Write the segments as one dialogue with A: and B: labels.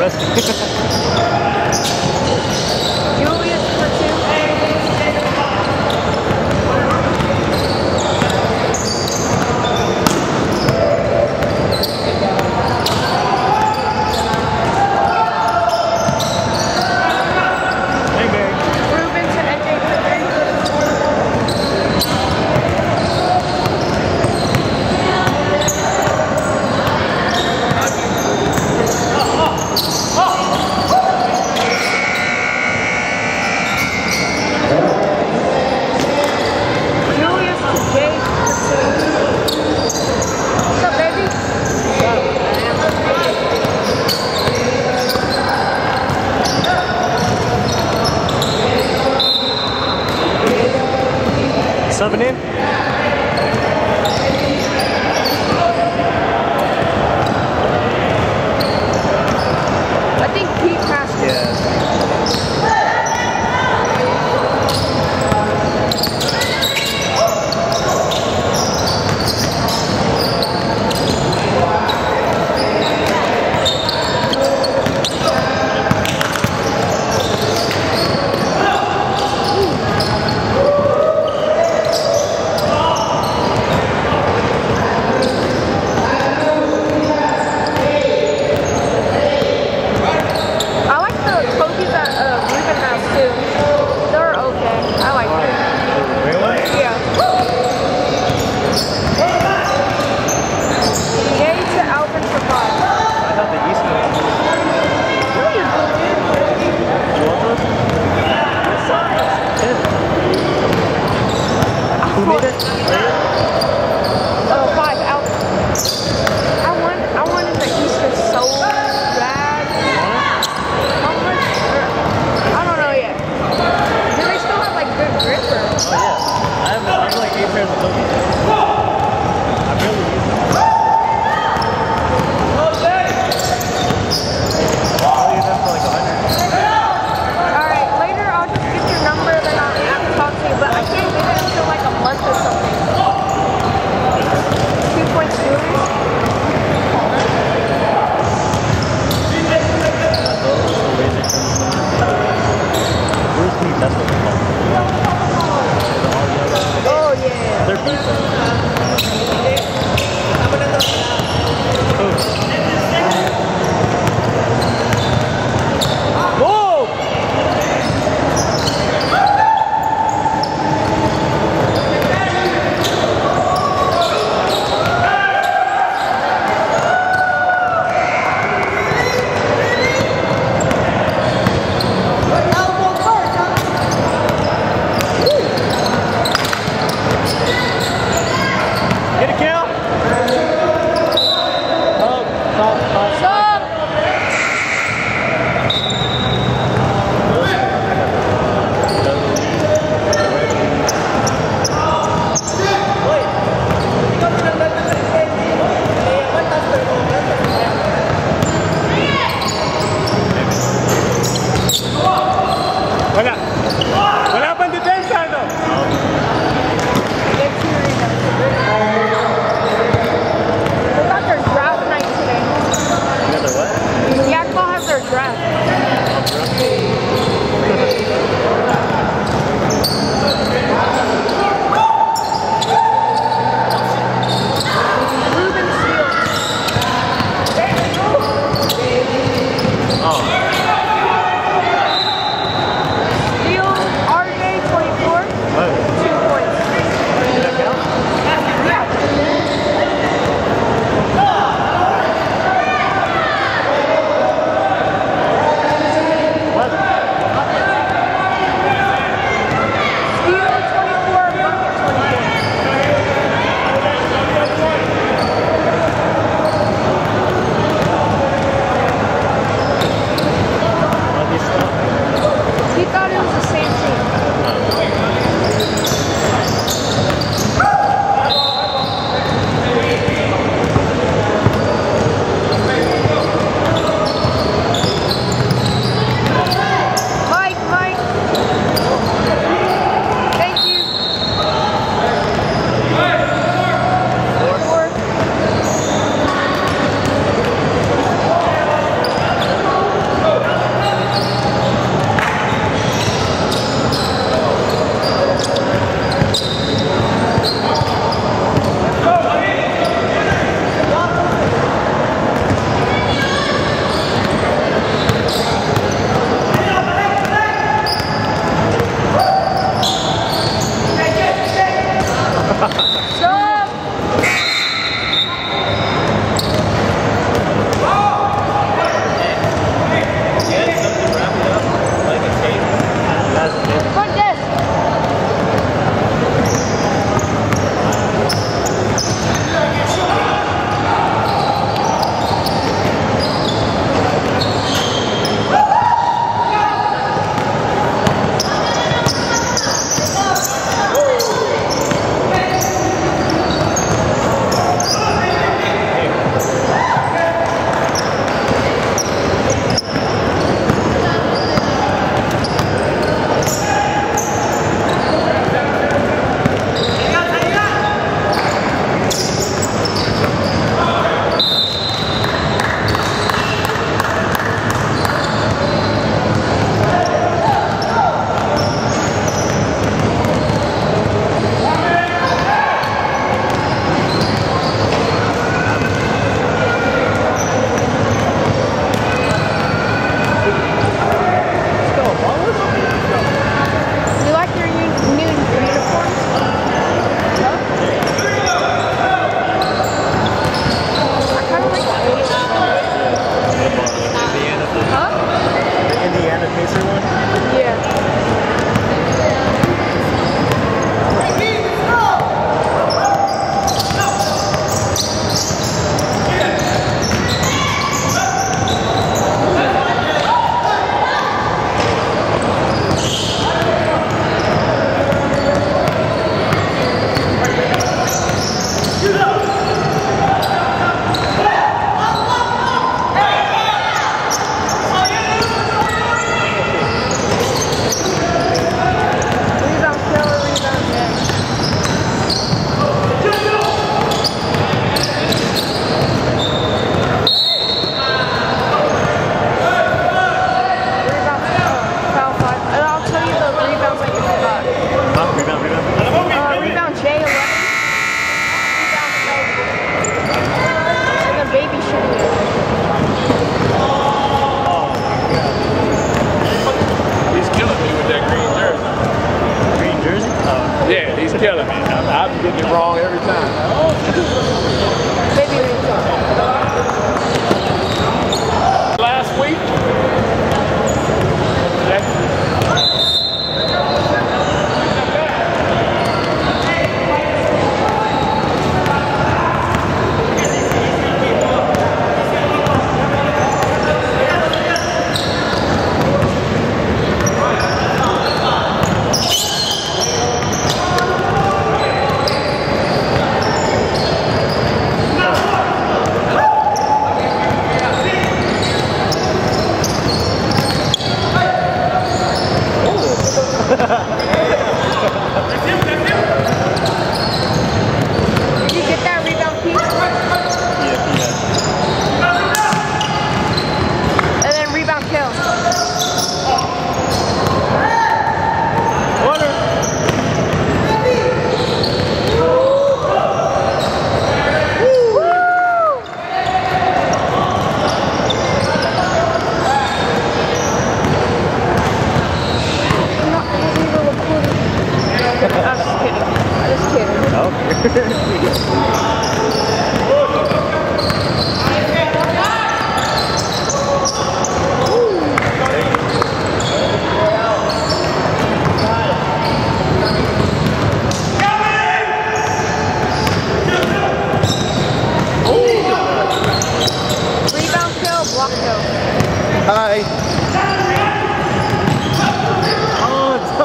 A: Julius for 2. Ruben to NJ for 3. Julius to Jake for 2. What's up, baby?
B: Subbing in?
A: I think Pete passed it.
B: Yeah.
A: I like the trophies that Ruben has too. They're okay. I like them.
B: Really?
A: Yeah. Yay to Alvin for 5.
B: I thought the East one. You want those? Who made it?
A: Oh, 5, Alvin. I wanted the Easter so bad. How much? I don't know yet. Do they still have like good grip or?
B: Oh yeah. I have like 8 pairs of those. I barely use them. I'll use them for like 100.
A: Alright, later I'll just get your number, then I'll have to talk to you, but I can't get it until like a month or something. 2 points Julius.
B: Bruce Lee, that's what they're called.
A: Oh yeah.
B: They're decent. Whoa! Get a kill!
A: Stop!
B: Wala pang depensa, no?
A: They got their draft night today.
B: Another what?
A: Yakball has their draft. Ruben Steele.
B: Oh.
A: Steele, RJ 24.
B: What?
A: 2 points.
B: Did that count?
A: Yeah.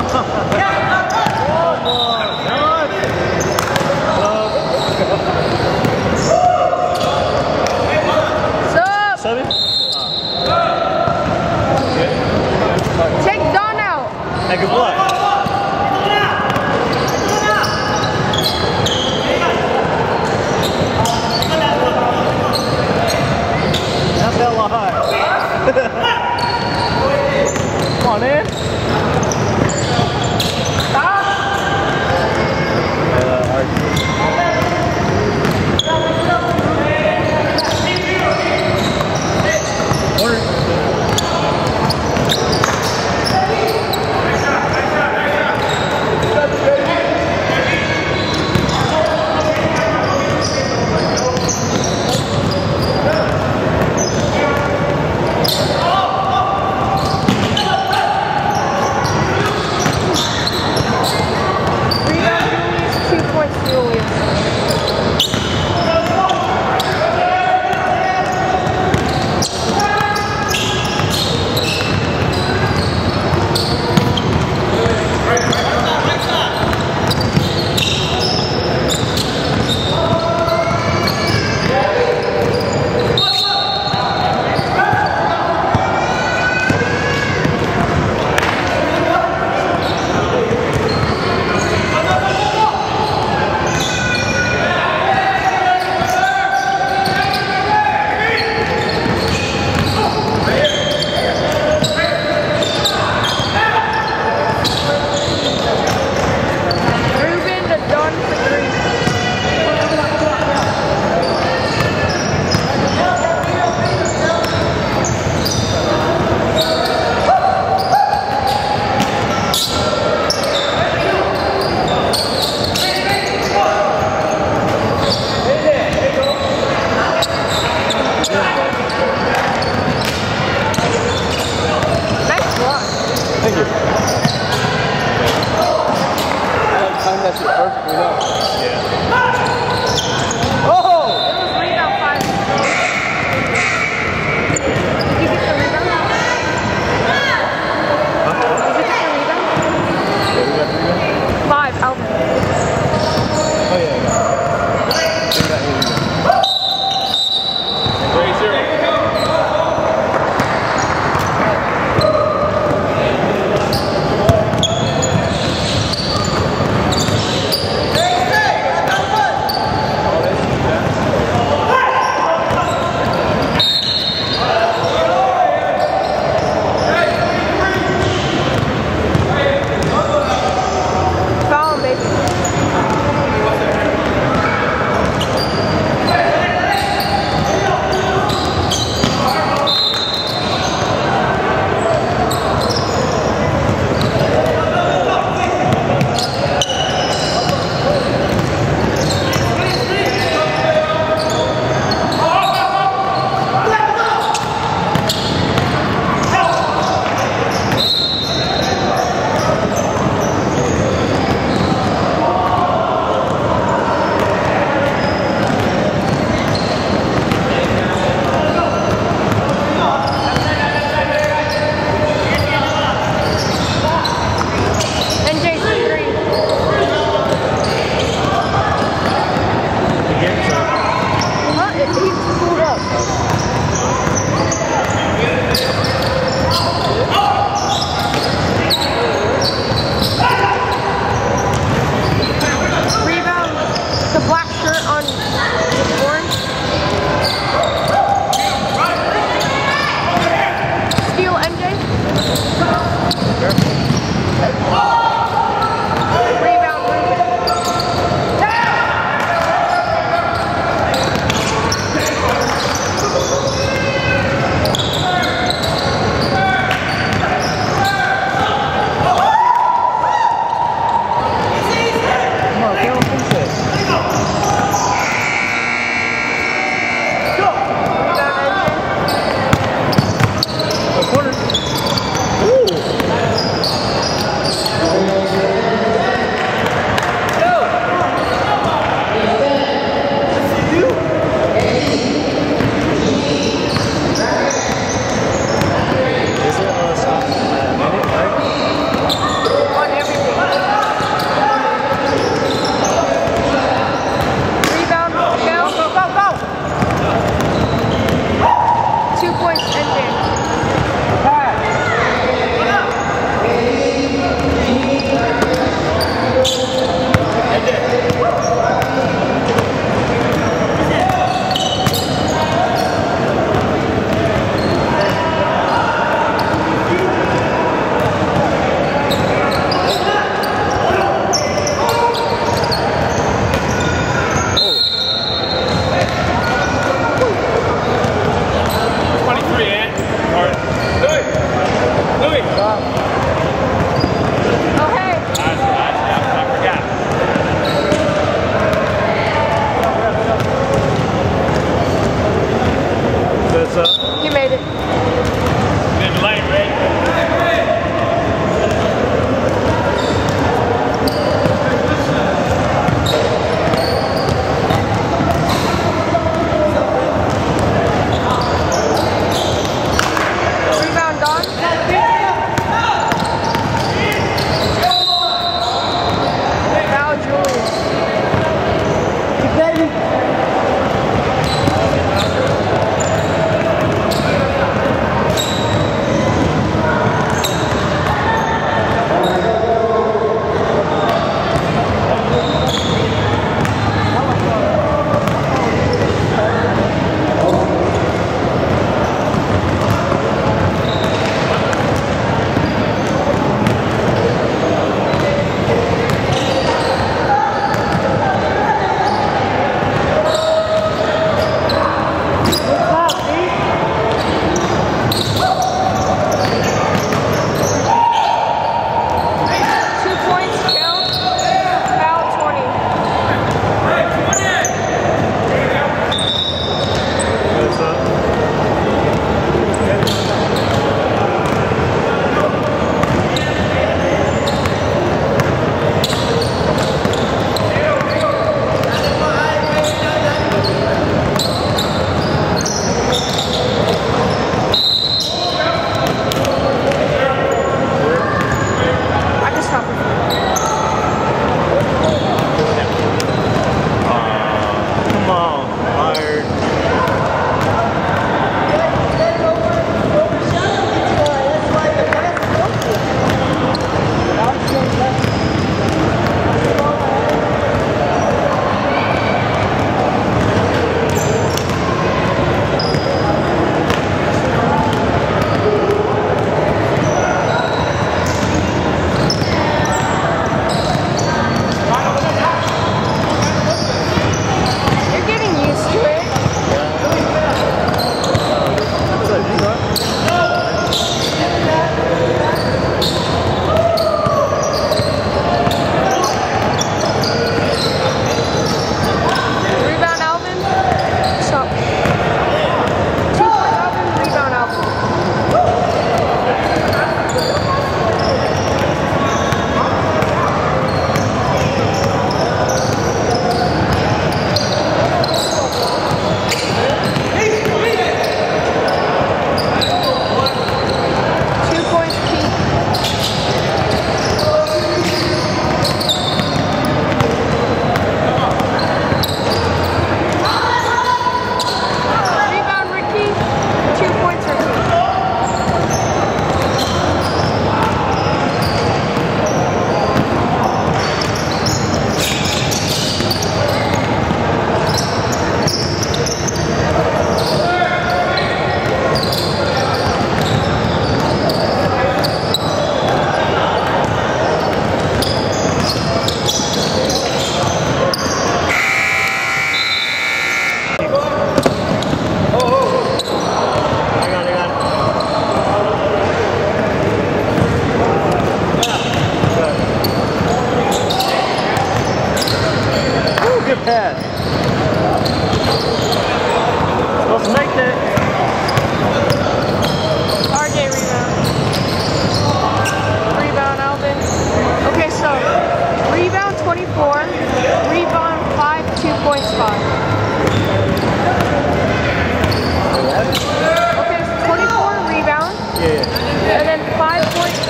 A: Sup?
B: Seven?
A: Check Don out.
B: Hey, good luck. Not that high. Come on, man.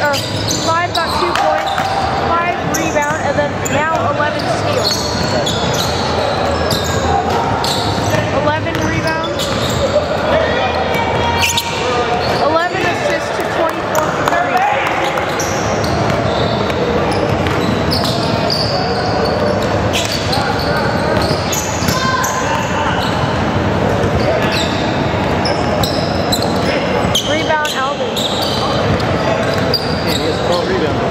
A: 5 got 2 points, 5 rebound, and then now 11 steals. 11 rebounds, 11 assists to 24 for 3. Rebound Alvin.
B: And he has 12 rebounds.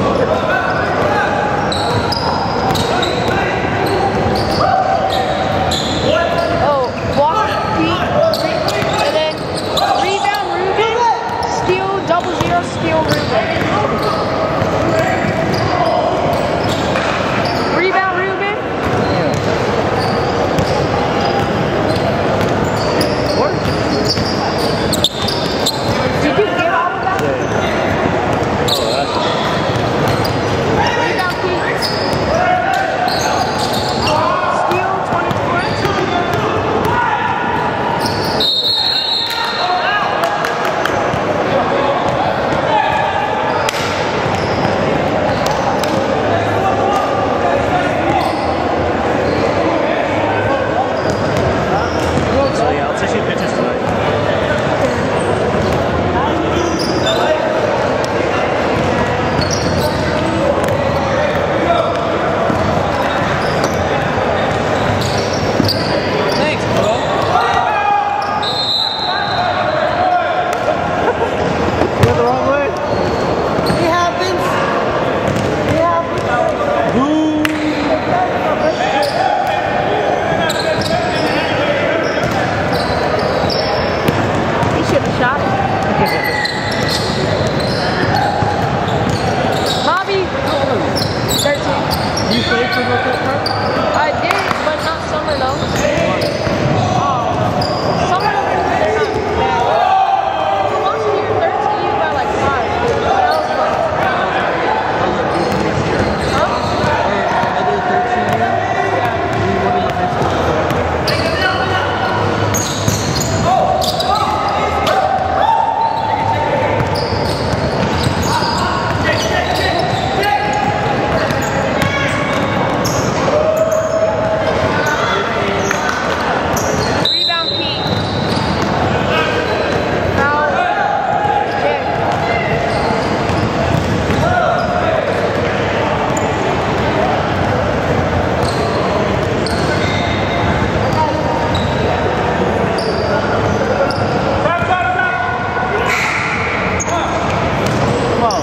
A: Oh, block Pete, and then rebound Ruben, steal 0-0, steal Ruben. Rebound Ruben,
B: What?
A: did you get all of that?
B: Oh, that's
A: Rebound Pete, steal 24.
B: so yeah, I'll teach you pictures tonight. Thanks, bro. You went the wrong way?
C: It happens. It happens.
B: Boom!
A: He should have shot it. Bobby, 13.
B: You played for North Carolina?
A: I did, but not summer though. Oh, summer they're not bad. We lost here 13 by like 5. That was fun. Huh?
B: I did 13 years. We won in high school.
A: Rebound Pete. Foul. Kick.
B: Come on.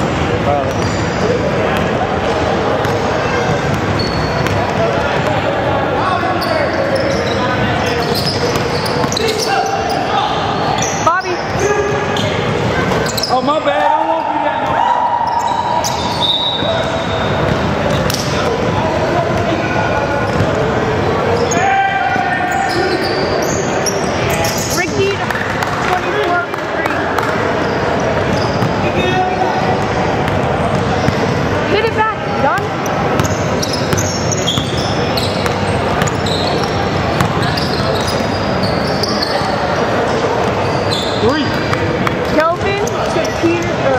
A: Bobby.
B: Oh, my bad. I won't do that no more.
A: Ricky, 24 for 3. Hit it back. Done.
B: Three.
A: Kelvin to Peter.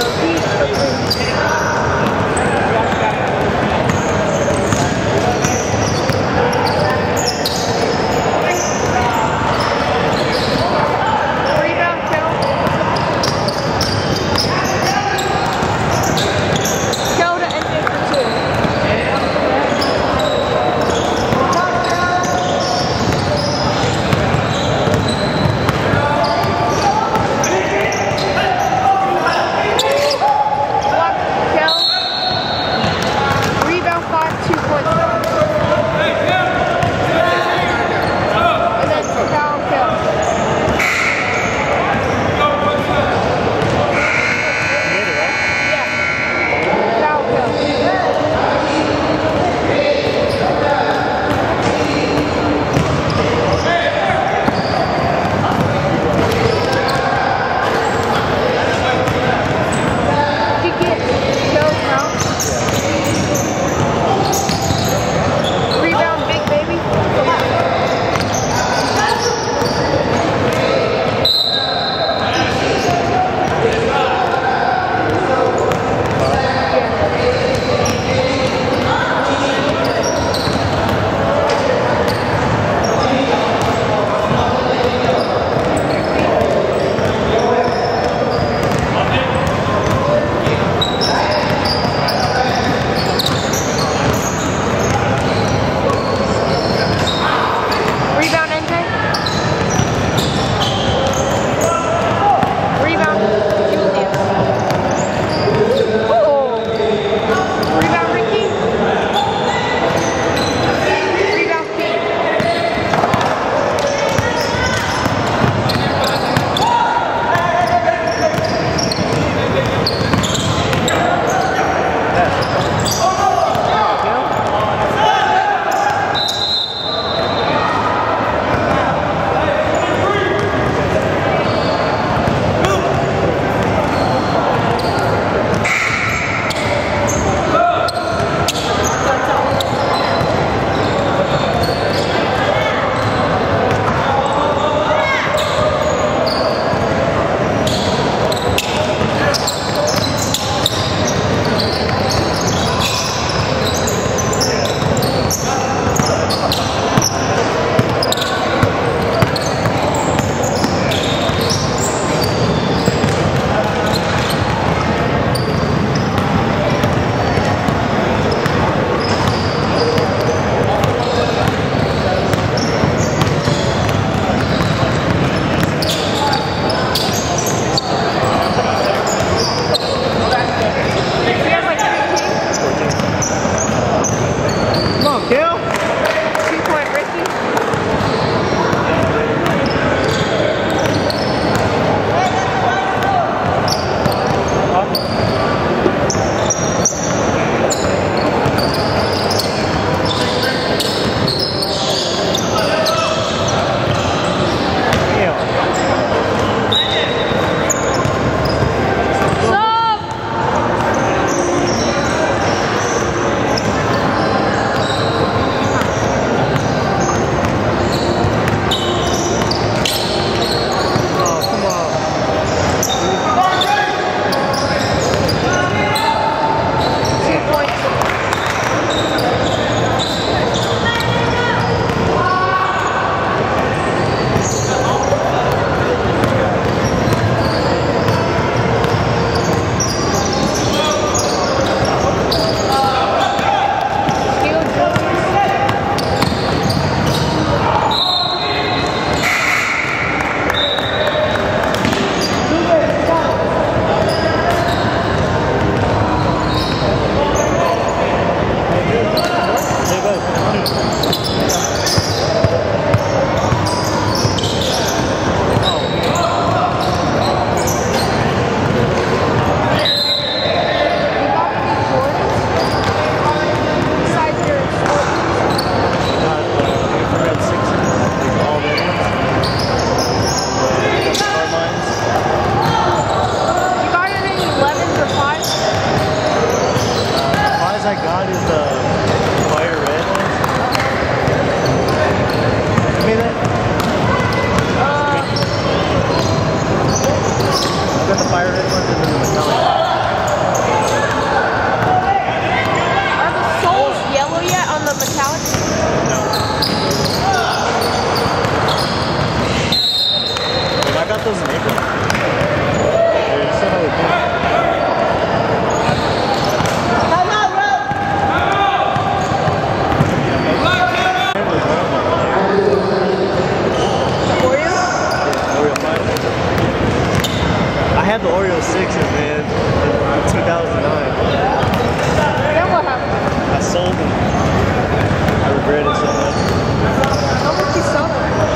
B: Man, in 2009.
A: Then what happened?
B: I sold them. I regret it so much.
A: How much you sell them?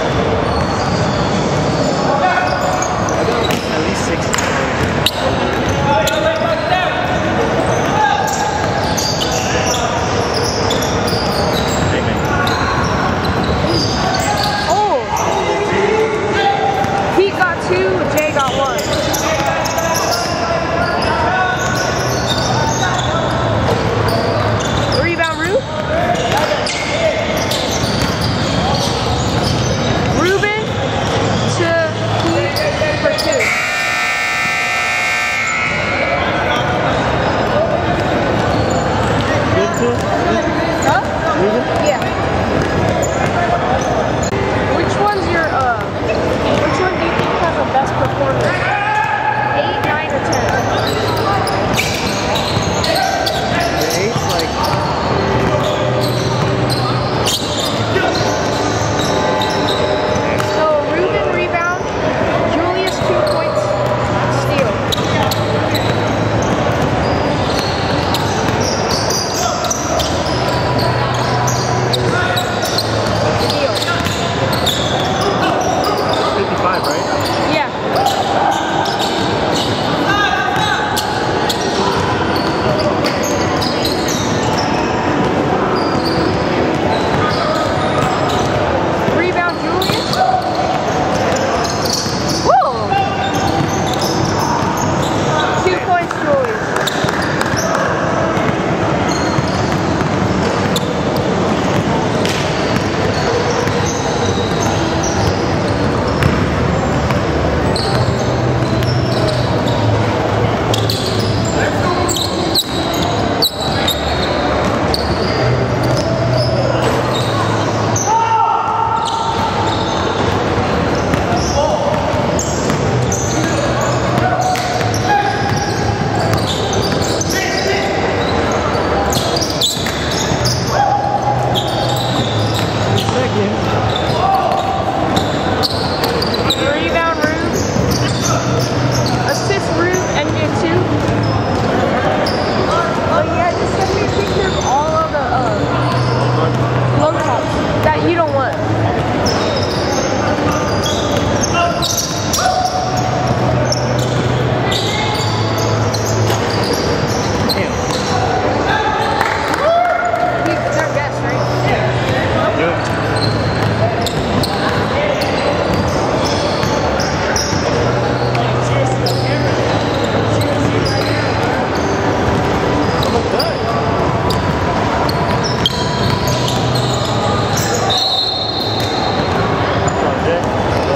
B: At least 60. Hey, man.
A: Oh! Pete got 2, Jay got 1. Rebound, Rube. Ruben to Pete for 2.
B: Good too?
A: Huh?
B: Ruben?
A: Yeah. Which one do you think has the best performance? 8, 9, or 10?
B: The 8's like...
A: So Ruben rebound, Julius 2 points, steal. Steal.
B: 55, right?
A: Yeah. Rebound, Julius. Whoa! 2 points, Julius. Rebound, Rube. Assist, Rube, and get 2. Oh yeah, just send me a picture of all of the low tops that you don't want.
B: Damn.
A: They're best, right?
B: Good. Almost done. Come on, Jay.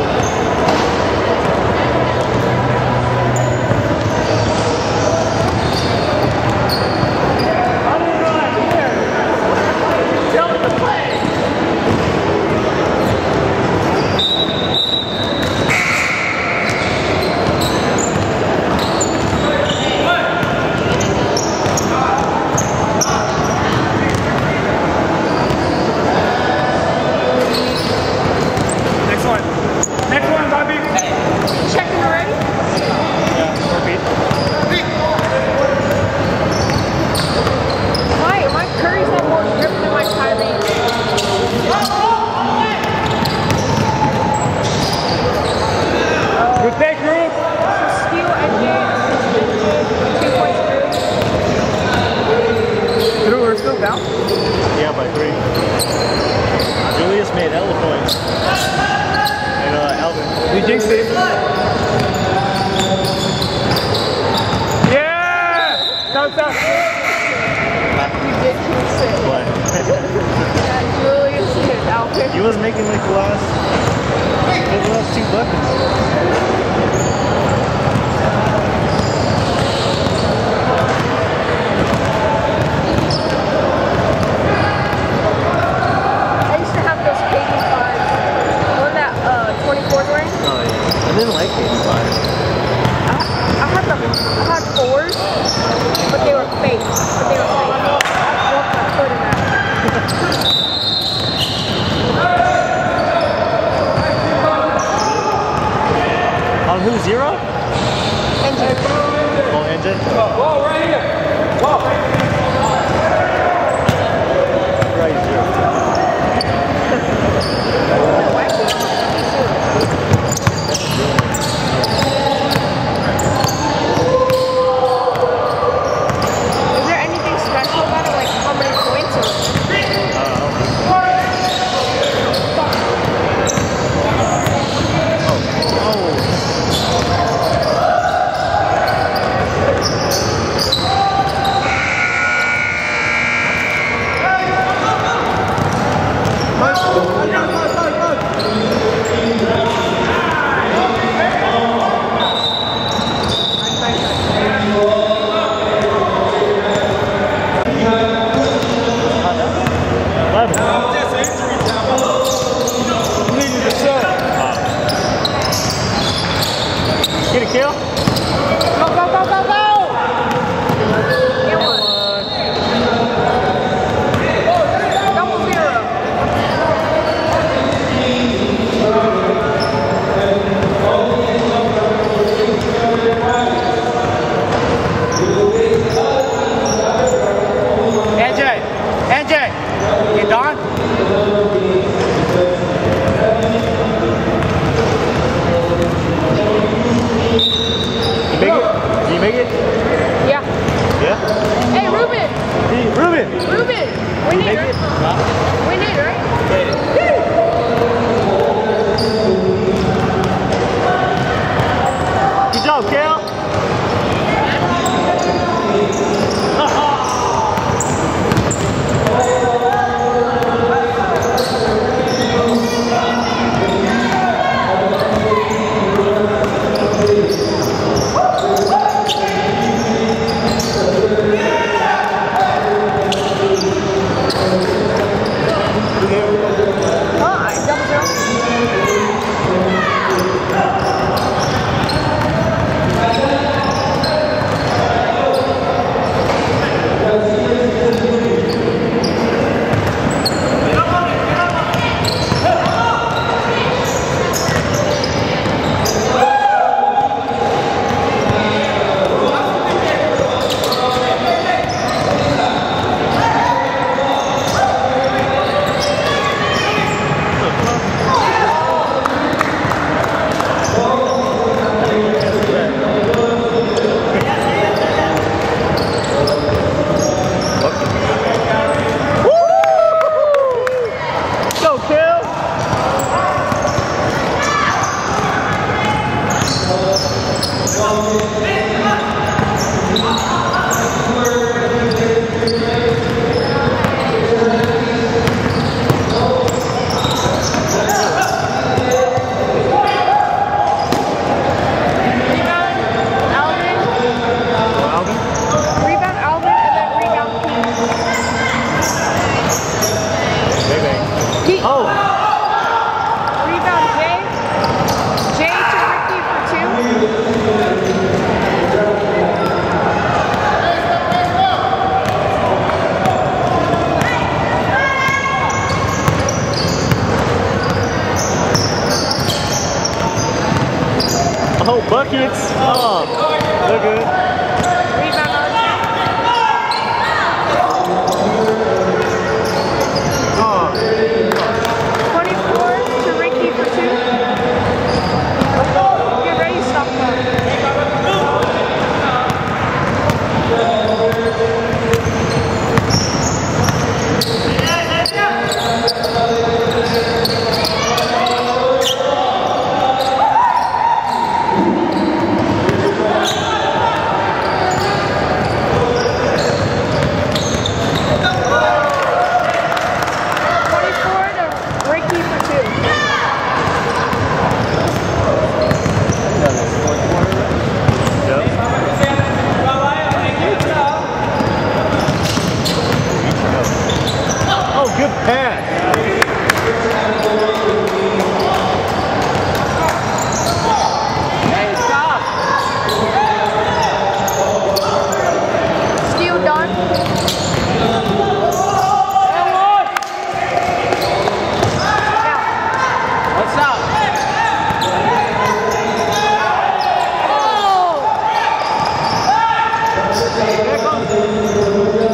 D: Next one. Next one, Bobby.
A: Checking already?
B: Yeah, repeat.
A: My Curry's got more grip than my Kyrie.
D: Good take, Rube.
A: Steal and get 2 points through.
D: Through or still down?
B: Yeah, by 3. Julius made hella points. And Alvin.
D: You jinxed it. Yeah! Stop, stop.
A: Ridiculous shit.
B: What?
A: Yeah, Julius and Alvin.
B: He was making like the last 2 buckets.
A: I used to have those KD 5s. One that 24's wearing.
B: Oh yeah. I didn't like 85.
A: I had 4s, but they were fake. I broke my foot in that.
B: it.
D: Whoa, right here. Whoa.
B: Right here.
A: Is there anything special about it, like how many points or?
B: Get a kill?
A: Go, go, go, go, go! Get one. Double zero.
D: NJ, you done?
B: You make it?
A: Yeah.
B: Yeah?
A: Hey, Ruben!
B: Hey, Ruben!
A: Ruben! We need
B: Make
A: it.
B: it? Huh?
A: We need it, right?
B: Good job, Kale! Oh, buckets. Oh, they're good.
A: Rebound
B: Oh.
A: 24 to Ricky for 2. Get ready, stop that.
B: Here it comes.